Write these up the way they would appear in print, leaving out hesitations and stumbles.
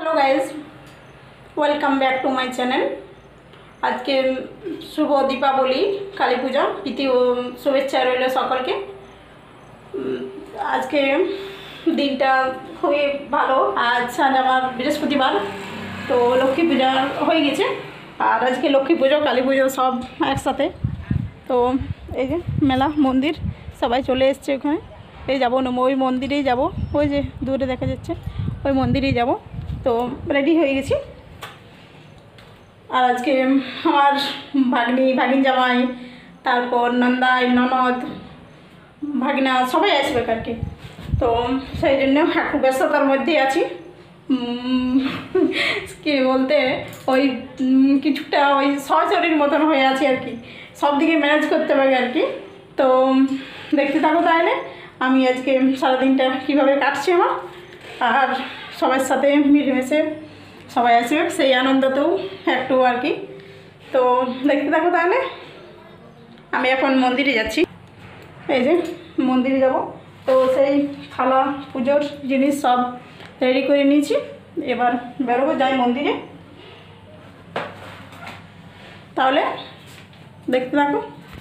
Hello guys, welcome back to my channel. आज के शुभ दीपावली काली पूजा प्रীতি शुभेच्छा रইल सकल के। आज के दिनटा খুবই ভালো। आज আমার বৃহস্পতিবার, তো লক্ষ্মী পূজা হয়ে গেছে। আর আজকে লক্ষ্মী পুজো কালী পুজো সব একসাথে। তো এই যে মেলা মন্দির সবাই চলে এসছে ওখানে। এই যাবো ওই মন্দিরেই যাব, ওই যে দূরে দেখা যাচ্ছে ওই মন্দিরেই যাব। তো রেডি হয়ে গেছি। আর আজকে আমার ভাগিন জামাই, তারপর নন্দাই ননদ ভাগিনা সবাই আসবে আর কি। তো সেই জন্য একটু ব্যস্ততার মধ্যেই আছি। কি বলতে ওই কিছুটা ওই সহচরীর মতন হয়ে আছে আর কি, সব দিকে ম্যানেজ করতে পারি আর কি। তো দেখতে থাকো তাহলে আমি আজকে সারাদিনটা কীভাবে কাটছি আমার, আর সবার সাথে মিলেমিশে সবাই আসবে সেই আনন্দতেও একটু আর কি। তো দেখতে থাকো তাহলে। আমি এখন মন্দিরে যাচ্ছি, এই যে মন্দিরে যাব। তো সেই থালা পুজোর জিনিস সব রেডি করে নিয়েছি, এবার বেরোবো, যাই মন্দিরে। তাহলে দেখতে থাকো।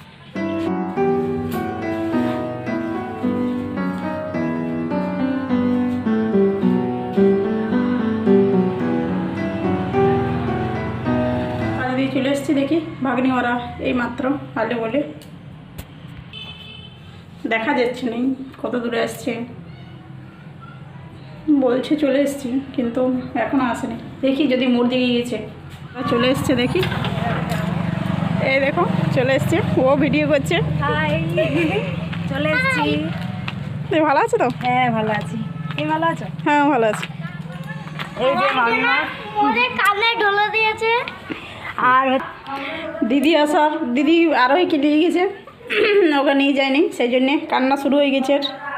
চলে এসেছি, দেখি ভাগ্নি ওরা এই মাত্র আলে বলে দেখা যাচ্ছে নেই, কত দূরে আসছে বলছে চলে এসেছি, কিন্তু এখনো আসেনি। দেখি যদি মোড় দিকে গিয়েছে। চলে এসছে দেখি, এই দেখো চলে এসছে, ও ভিডিও করছে। হাই, চলে এসেছি। তুই ভালো আছো তো? হ্যাঁ ভালো আছি। তুমি ভালো আছো? হ্যাঁ ভালো আছি। এই যে মামিমা ওরে কানে ঢোলা দিয়েছে। আর দিদি আসার, দিদি আরোই কিনে গেছে, ওকে নিয়ে যায়নি, সেই জন্যে কান্না শুরু হয়ে গেছে।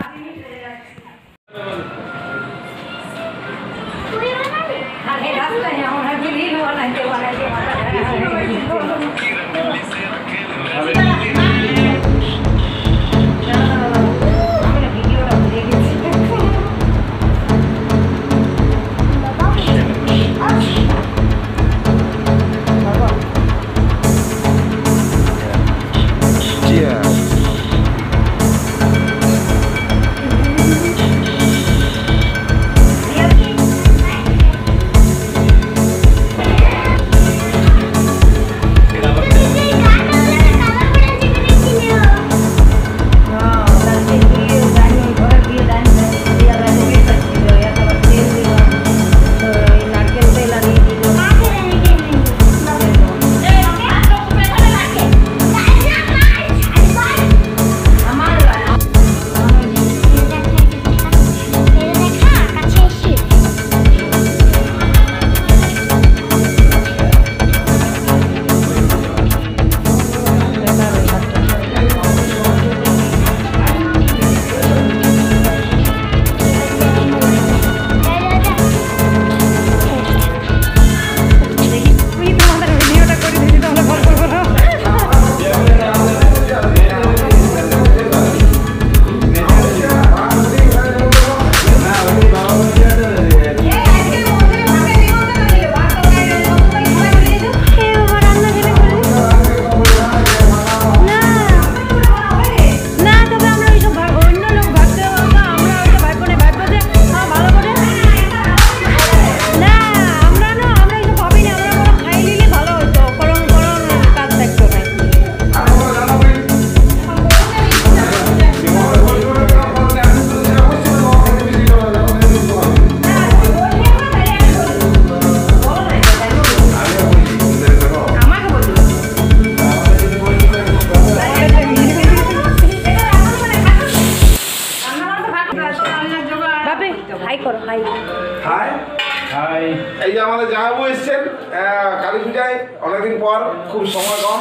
এই যে আমাদের জামাইবু এসছেন কালী পূজায়, অনেকদিন পর, খুব সময় কম,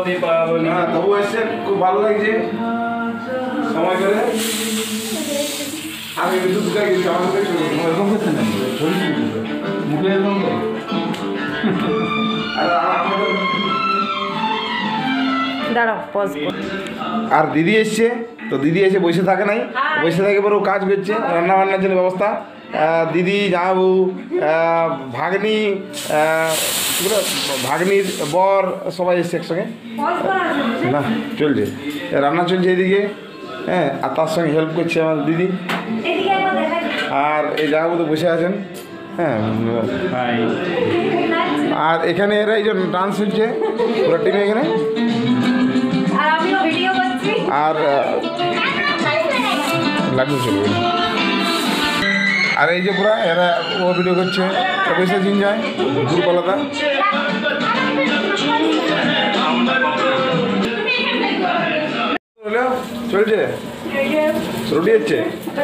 হ্যাঁ তবু এসছেন, খুব ভালো লাগছে সময় করে। আমি দুটাই গেছি, আমার এরকম করছেন মুখে এরকম। আর দিদি এসছে, তো দিদি এসে বসে থাকে নাই, বসে থাকে পরে ও কাজ করছে, রান্না বান্নার জন্য ব্যবস্থা। দিদি, জামাবু, ভাগ্নি, ভাগ্নির বর সবাই এসছে একসঙ্গে। না চলছে, রান্না চলছে এদিকে, হ্যাঁ, আর তার সঙ্গে হেল্প করছে আমার দিদি। আর এই জামাবু তো বসে আছেন, হ্যাঁ। আর এখানে এরা এই যে ডান্স হচ্ছে পুরো টিমে এখানে। আর লাগবে চলবে। আর এই যে পুরা এরা ও ভিডিও করছে, পয়সা চিন যায় গ্রুপ আলাদা। চলছে রুটি হচ্ছে।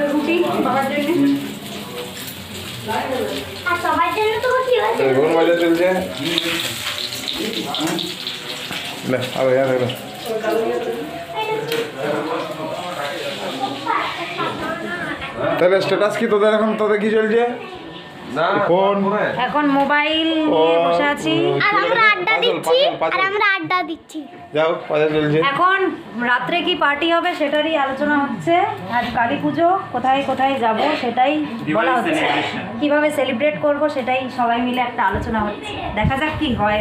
বেগুন ভাজা চলছে। তাহলে স্ট্যাটাস কি তোদের এখন? তোদের কি চলছে? এখন মোবাইল নিয়ে বসে আছি আর আমরা আড্ডা দিচ্ছি। যাও পাজল চলছে। এখন রাত্রে কি পার্টি হবে সেটারই আলোচনা হচ্ছে। আজ কালী পুজো, কোথায় কোথায় যাব সেটাই বলা হচ্ছে, কিভাবে সেলিব্রেট করব সেটাই সবাই মিলে একটা আলোচনা হচ্ছে। দেখা যাক কি হয়।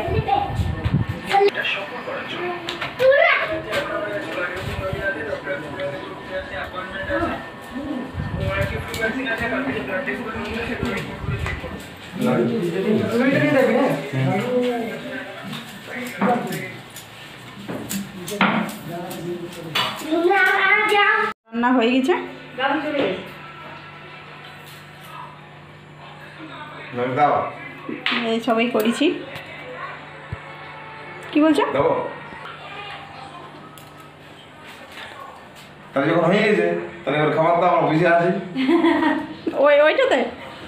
রান্না হয়ে গেছে, এই সবাই করেছি। কি বলছো? তাহলে যখন হয়ে গেছে তাহলে এবার খাবার দাও, আমরা বুঝে আছি। ওইটাতে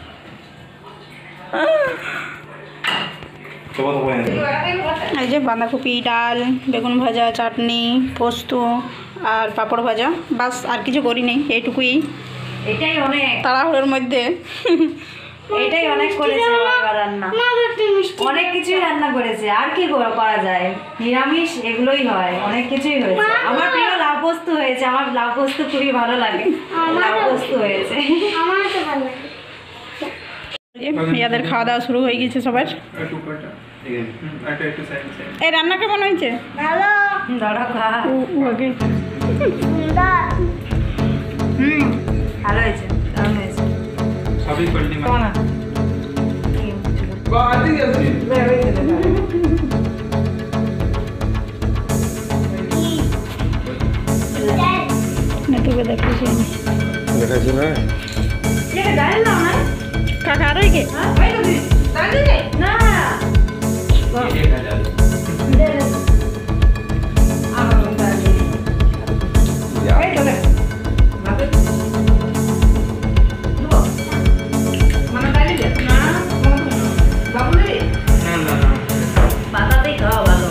এই যে বাঁধাকপি, ডাল, বেগুন ভাজা, চাটনি, পোস্ত আর পাঁপড় ভাজা, বাস আর কিছু করি নেই, এইটুকুই। এটাই অনেক, তাড়াহুড়োর মধ্যে এটাই অনেক করেছে রান্না, অনেক কিছুই রান্না করেছে। আর কি করা যায়, নিরামিষ এগুলোই হয়, অনেক কিছুই হয়েছে। আমার প্রিয় লাউ পোস্ত হয়েছে, আমার লাউ পোস্ত খুবই ভালো লাগে। লাউ পোস্ত হয়েছে, আমার তো ভালো লাগে। মেয়েদের খাওয়া দাওয়া শুরু হয়ে গেছে সবার। এই রান্না কেমন হয়েছে? ভালো। দাঁড়া খা। ওকে, ভালো হয়েছে, দারুণ হয়েছে। সবই কোয়ালিটি কেমন আছে? তোকে দেখাচ্ছি না কাকা আর কে না বাতাতেই খাওয়া ভালো।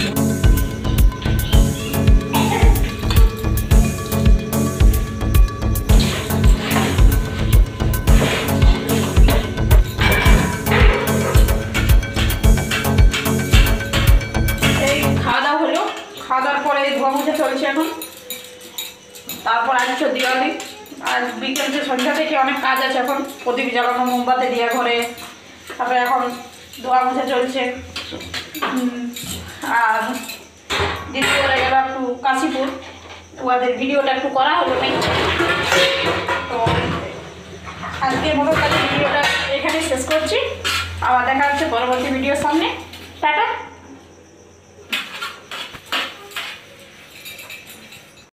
খাওয়া দাওয়ার পরে ধোয়া মোছা চলছে এখন। তারপর আসছে দিওয়ালি, আর বিকেল যে সন্ধ্যা থেকে অনেক কাজ আছে এখন, প্রদীপ জ্বালানো, মোমবাতি দেওয়া ঘরে, তারপরে এখন ধোয়া মোছা চলছে। আর দিদি ওরা গেল একটু কাশীপুর, ওদের ভিডিওটা একটু করা হলো নাই। তো আজকের মতো কাজে ভিডিওটা এখানে শেষ করছি। আবার দেখা হচ্ছে পরবর্তী ভিডিওর সামনে। টাটা।